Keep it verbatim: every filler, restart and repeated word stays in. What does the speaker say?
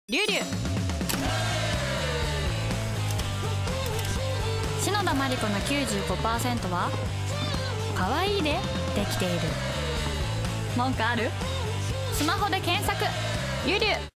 リュウリュウ。篠田麻里子の きゅうじゅうごパーセント は可愛いでできている。文句ある？スマホで検索リュウリュウ。